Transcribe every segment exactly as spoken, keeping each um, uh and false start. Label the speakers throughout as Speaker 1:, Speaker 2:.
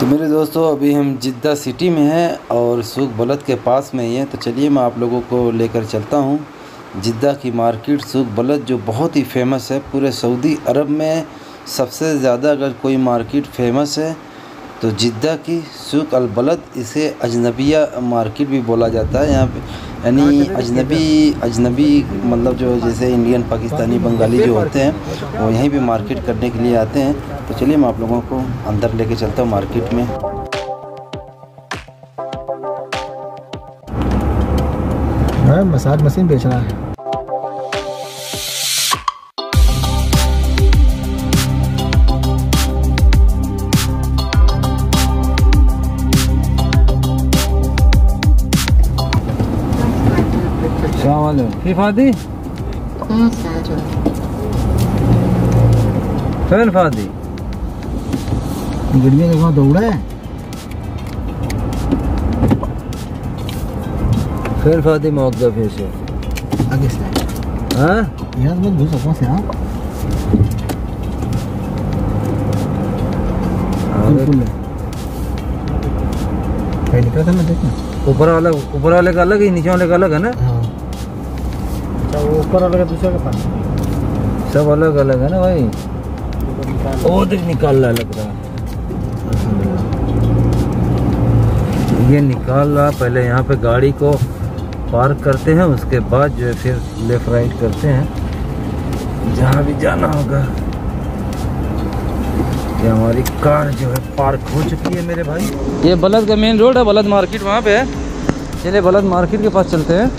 Speaker 1: तो मेरे दोस्तों अभी हम जिद्दा सिटी में हैं और सूक बलद के पास में ही हैं। तो चलिए मैं आप लोगों को लेकर चलता हूं जिद्दा की मार्केट सूक बलद, जो बहुत ही फेमस है। पूरे सऊदी अरब में सबसे ज़्यादा अगर कोई मार्केट फेमस है तो जिद्दा की सूक अल बलद, इसे अजनबिया मार्केट भी बोला जाता है। यहाँ पे यानी अजनबी अजनबी मतलब जो जैसे इंडियन, पाकिस्तानी, बंगाली जो होते हैं वो यहीं पे मार्केट करने के लिए आते हैं। तो चलिए मैं आप लोगों को अंदर लेके चलता हूँ मार्केट में।
Speaker 2: मसाज मशीन बेच रहा है।
Speaker 3: फादी फैन फादी
Speaker 2: गिड़िया के वहाँ दौड़ा है।
Speaker 3: फैन फादी मौका फिर से
Speaker 2: आगे से
Speaker 3: हाँ
Speaker 2: यार मैं घुस सकूँ से। हाँ बिल्कुल कहीं निकला था मैं देखना।
Speaker 3: ऊपर वाला ऊपर वाले का अलग है, नीचे वाले का अलग है ना।
Speaker 2: हाँ वो ऊपर वाले का दूसरे का पास
Speaker 3: सब अलग अलग है ना भाई। वो देख निकाल रहा लग रहा है, ये निकाल रहा। पहले यहाँ पे गाड़ी को पार्क करते हैं, उसके बाद जो है फिर लेफ्ट राइट करते हैं जहाँ भी जाना होगा। ये हमारी कार जो है पार्क हो चुकी है मेरे भाई। ये बलद का मेन रोड है, बलद मार्केट वहाँ पे है। चलिए बलद मार्केट के पास चलते हैं।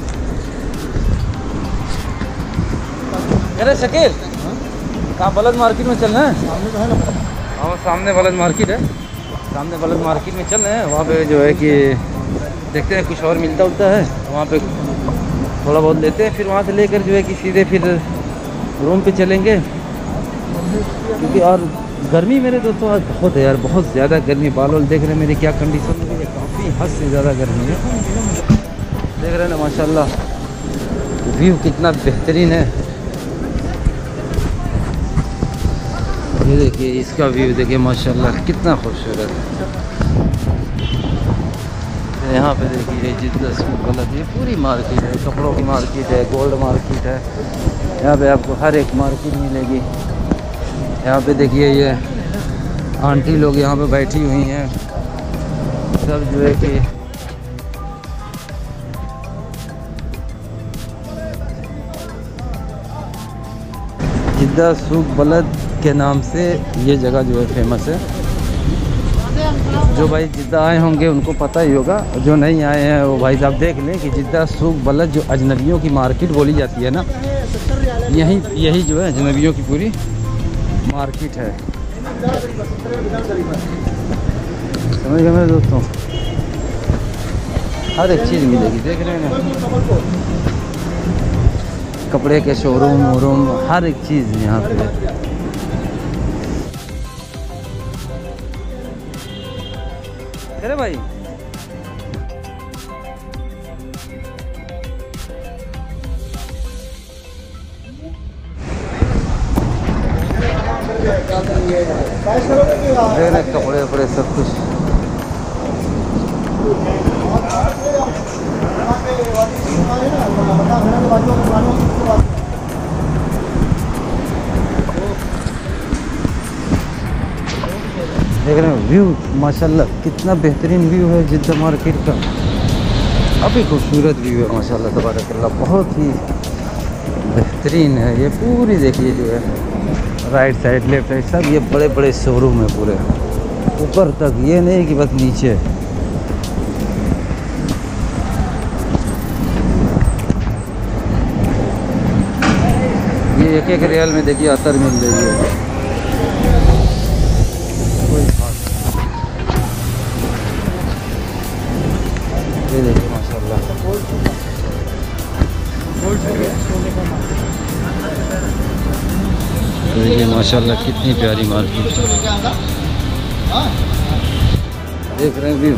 Speaker 3: अरे शकील कहाँ बलद मार्केट में चलना है? हाँ सामने बलद मार्केट है, सामने बलद मार्केट में चल रहे हैं। वहाँ पे जो है कि देखते हैं कुछ और मिलता उलता है, वहाँ पे थोड़ा बहुत लेते हैं, फिर वहाँ से लेकर जो है कि सीधे फिर रूम पे चलेंगे। क्योंकि और गर्मी मेरे दोस्तों आज बहुत है यार, बहुत ज़्यादा गर्मी। बाल वाल देख रहे हैं मेरी क्या कंडीशन है, काफ़ी हद से ज़्यादा गर्मी है। देख रहे हैं ना माशाल्लाह व्यू कितना बेहतरीन है। ये देखिए इसका व्यू देखिए माशाल्लाह कितना खूबसूरत है। यहाँ पे देखिए जिद्दा सूक बलद, ये पूरी मार्केट है, कपड़ों की मार्केट है, गोल्ड मार्केट है। यहाँ पे आपको हर एक मार्केट मिलेगी। यहाँ पे देखिए ये आंटी लोग यहाँ पे बैठी हुई हैं, सब जो है कि जिद्दा सूक बलद के नाम से ये जगह जो है फेमस है। जो भाई जिद्दा आए होंगे उनको पता ही होगा, जो नहीं आए हैं वो भाई साहब देख लें कि जिद्दा सूक बलद जो अजनबियों की मार्केट बोली जाती है ना, यही यही जो है अजनबियों की पूरी मार्केट है। समझ गए मेरे दोस्तों, हर एक चीज़ मिलेगी। देख रहे हैं ना, कपड़े के शोरूम वोरूम हर एक चीज़ यहाँ पे है। अरे भाई कपड़े वपड़े सब कुछ देख रहे हैं। व्यू माशाल्लाह कितना बेहतरीन व्यू है जिद्दा मार्केट का। अभी खूबसूरत व्यू है माशाल्लाह तबारकल्लाह, बहुत ही बेहतरीन है। ये पूरी देखिए जो है राइट साइड लेफ्ट साइड सब ये बड़े बड़े शोरूम है पूरे ऊपर तक, ये नहीं कि बस नीचे। ये एक एक रियल में देखिए अतर मिल रही है। ये देखिए माशाल्लाह देखिए माशाल्लाह कितनी प्यारी मार्केट देख रहे हैं व्यू।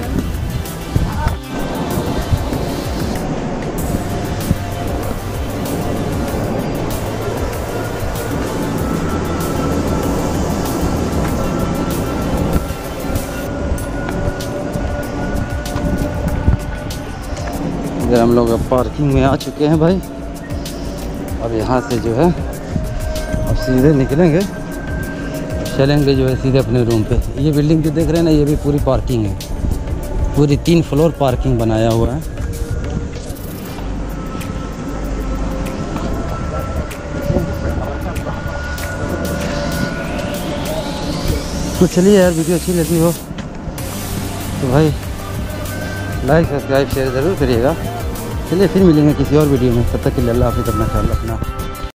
Speaker 1: इधर हम लोग अब पार्किंग में आ चुके हैं भाई। और यहाँ से जो है अब सीधे निकलेंगे, चलेंगे जो है सीधे अपने रूम पे। ये बिल्डिंग जो देख रहे हैं ना, ये भी पूरी पार्किंग है, पूरी तीन फ्लोर पार्किंग बनाया हुआ है। तो चलिए यार, वीडियो अच्छी लगी हो तो भाई लाइक सब्सक्राइब शेयर ज़रूर करिएगा। चलिए फिर मिलेंगे किसी और वीडियो में, तब तक के लिए अल्लाह हाफ़िज़, अपना ख्याल रखना।